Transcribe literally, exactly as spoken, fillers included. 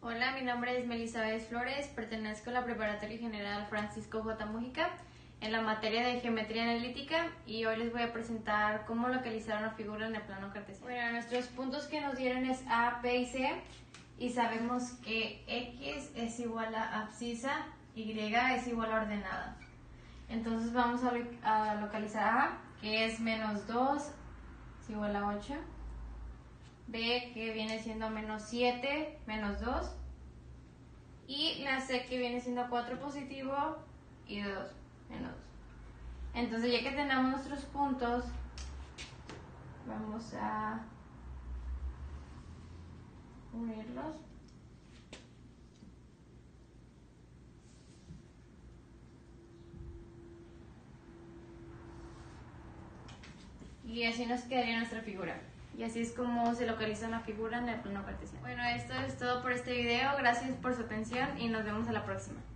Hola, mi nombre es Melizabeth Flores, pertenezco a la Preparatoria General Francisco J. Mújica en la materia de Geometría Analítica y hoy les voy a presentar cómo localizar una figura en el plano cartesiano. Bueno, nuestros puntos que nos dieron es A, P y C y sabemos que X es igual a abscisa, Y es igual a ordenada. Entonces vamos a, lo a localizar A, que es menos dos, es igual a ocho. B, que viene siendo menos siete, menos dos. Y la C, que viene siendo cuatro positivo y dos, menos dos. Entonces, ya que tenemos nuestros puntos, vamos a unirlos. Y así nos quedaría nuestra figura. Y así es como se localiza una figura en el plano cartesiano. Bueno, esto es todo por este video. Gracias por su atención y nos vemos a la próxima.